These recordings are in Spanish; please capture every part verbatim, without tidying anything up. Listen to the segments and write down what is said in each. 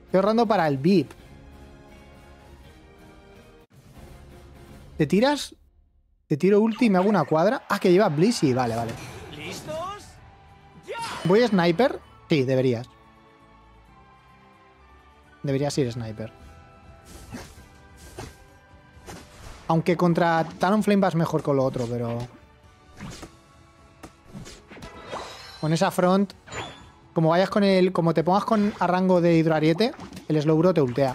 Estoy ahorrando para el V I P. ¿Te tiras? ¿Te tiro ulti y me hago una cuadra? Ah, que lleva Blissey. Vale, vale. ¿Listos? ¡Ya! ¿Voy a sniper? Sí, deberías. Deberías ir sniper. Aunque contra Talonflame vas mejor con lo otro, pero... Con esa front... Como vayas con el... Como te pongas con a rango de hidroariete, el Slowbro te ultea.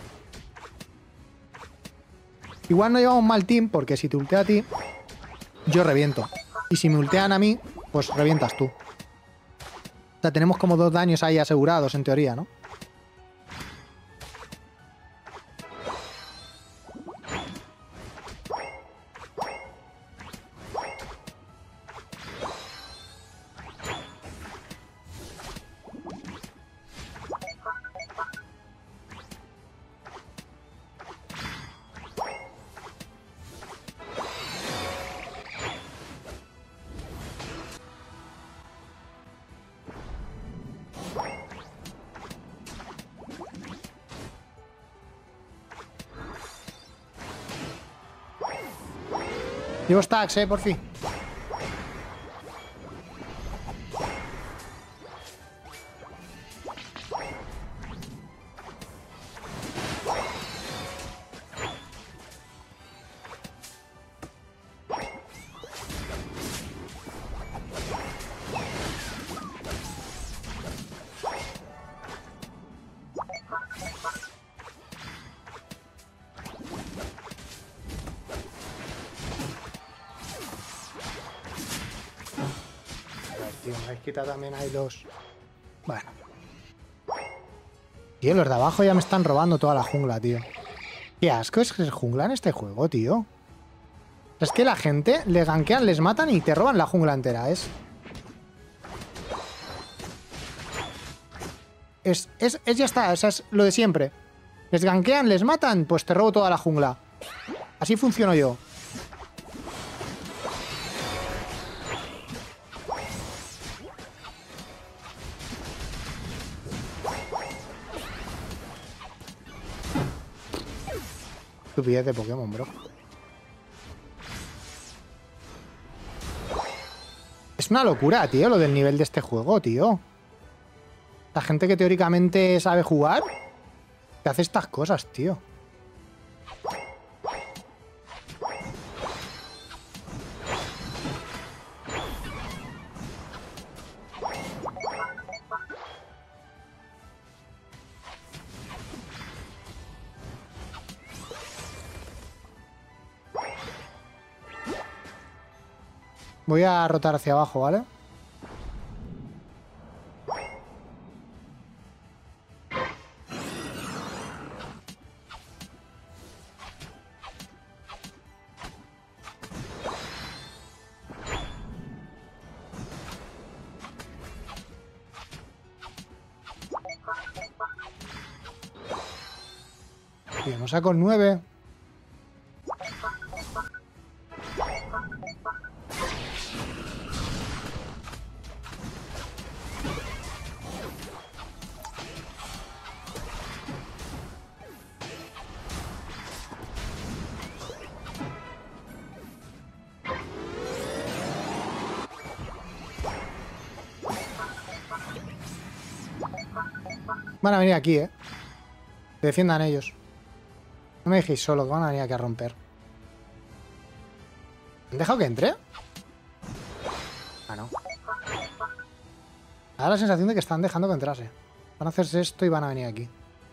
Igual no llevamos mal team, porque si te ultea a ti, yo reviento. Y si me ultean a mí, pues revientas tú. O sea, tenemos como dos daños ahí asegurados, en teoría, ¿no? Llevo stacks, eh, por fin. Tío, me habéis quitado también ahí los... Bueno. Tío, los de abajo ya me están robando toda la jungla, tío. Qué asco es que es jungla en este juego, tío. Es que la gente le gankean, les matan y te roban la jungla entera. Es... Es, es, es ya está, eso es lo de siempre. Les gankean, les matan, pues te robo toda la jungla. Así funciono yo. Estupidez de Pokémon, bro. Es una locura, tío, lo del nivel de este juego, tío. La gente que teóricamente sabe jugar, te hace estas cosas, tío. Voy a rotar hacia abajo, ¿vale? Bien, nos saco el nueve. Van a venir aquí, ¿eh? Que defiendan ellos. No me dejéis solo, que van a venir aquí a romper. ¿Han dejado que entre? Ah, no. Me da la sensación de que están dejando que entrase. Van a hacerse esto y van a venir aquí.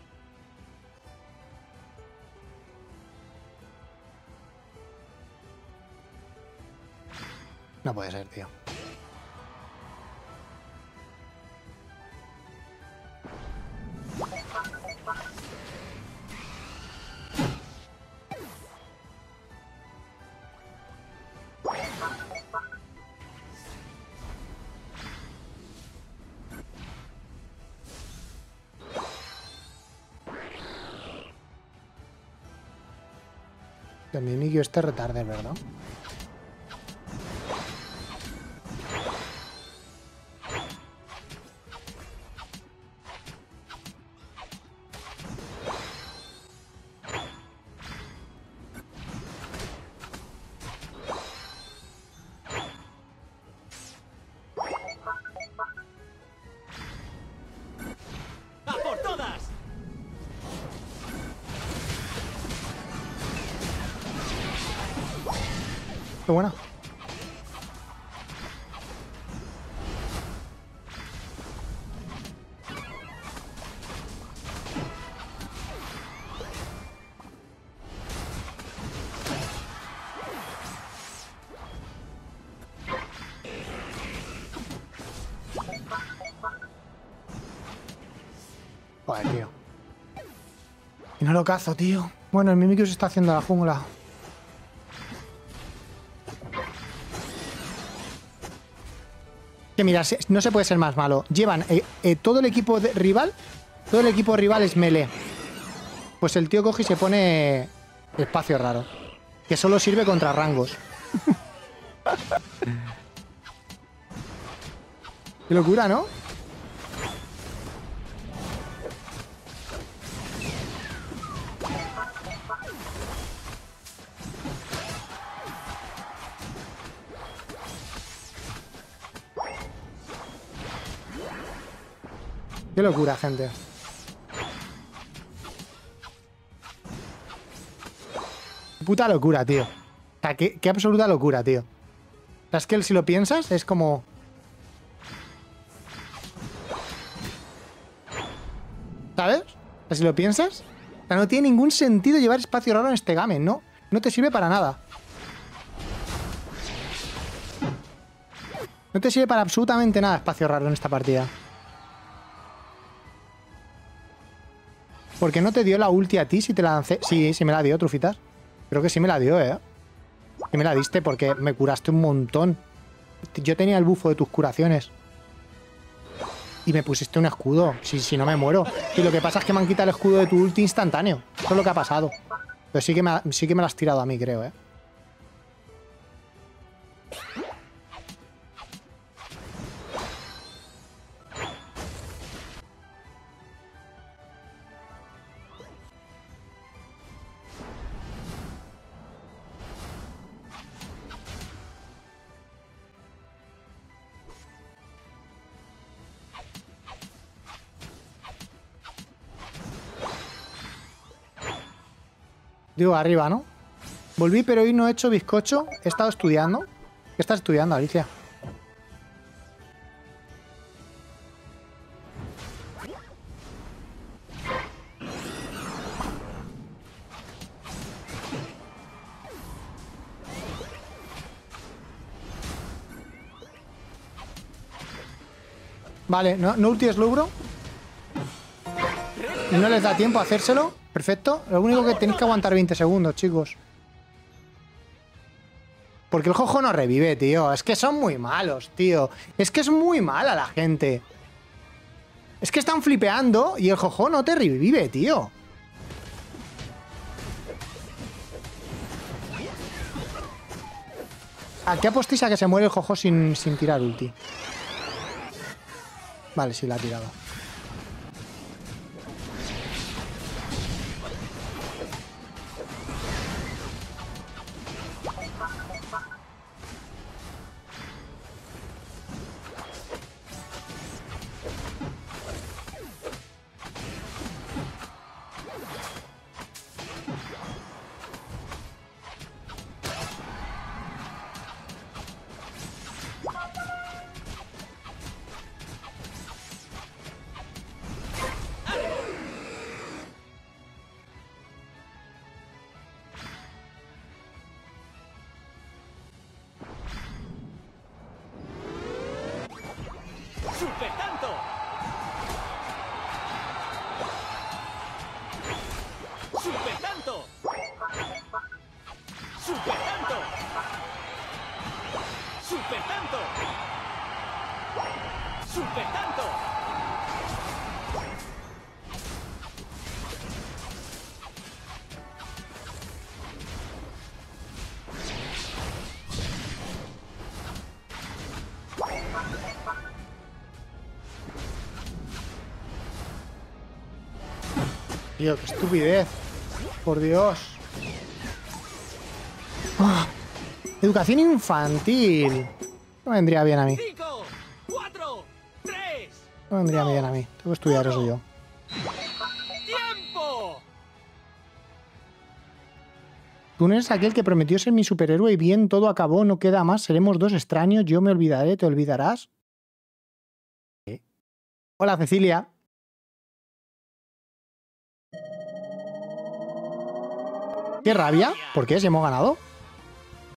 No puede ser, tío. Que mi Mikio este retarde, ¿verdad? Qué buena. Joder, tío. Y no lo cazo, tío. Bueno, el Mimikyu se está haciendo la jungla. Que mira, no se puede ser más malo. Llevan eh, eh, todo el equipo de rival. Todo el equipo rival es melee. Pues el tío coge y se pone espacio raro. Que solo sirve contra rangos. Qué locura, ¿no? Qué locura, gente. Puta locura, tío. O sea, qué, qué absoluta locura, tío. O sea, es que si lo piensas, es como... ¿Sabes? O sea, si lo piensas... O sea, no tiene ningún sentido llevar espacio raro en este game, ¿no? No te sirve para nada. No te sirve para absolutamente nada espacio raro en esta partida. ¿Por qué no te dio la ulti a ti si te la lancé? Sí, sí me la dio, Trufitas. Creo que sí me la dio, ¿eh? Sí me la diste porque me curaste un montón. Yo tenía el bufo de tus curaciones. Y me pusiste un escudo. Si, si no me muero. Y lo que pasa es que me han quitado el escudo de tu ulti instantáneo. Eso es lo que ha pasado. Pero sí que me, sí que me lo has tirado a mí, creo, ¿eh? Digo, arriba, ¿no? Volví, pero hoy no he hecho bizcocho. He estado estudiando. ¿Qué estás estudiando, Alicia? Vale, no, no ulti slowbro. Y no les da tiempo a hacérselo. Perfecto. Lo único que tenéis que aguantar veinte segundos, chicos. Porque el Jojo no revive, tío. Es que son muy malos, tío. Es que es muy mala la gente. Es que están flipeando y el Jojo no te revive, tío. ¿A qué apostéis a que se muere el Jojo sin, sin tirar ulti? Vale, sí la ha tirado. ¡Super tanto! ¡Super tanto! ¡Super tanto! ¡Super tanto! ¡Super tanto! Tío, qué estupidez. Por Dios. Oh, educación infantil. No vendría bien a mí. cinco, cuatro, tres, No vendría bien a mí. Tengo que estudiar eso yo. ¡tiempo! Tú no eres aquel que prometió ser mi superhéroe y bien, todo acabó, no queda más, seremos dos extraños, yo me olvidaré, ¿te olvidarás? ¿Qué? Hola, Cecilia. ¡Qué rabia! ¿Por qué? ¿Si hemos ganado?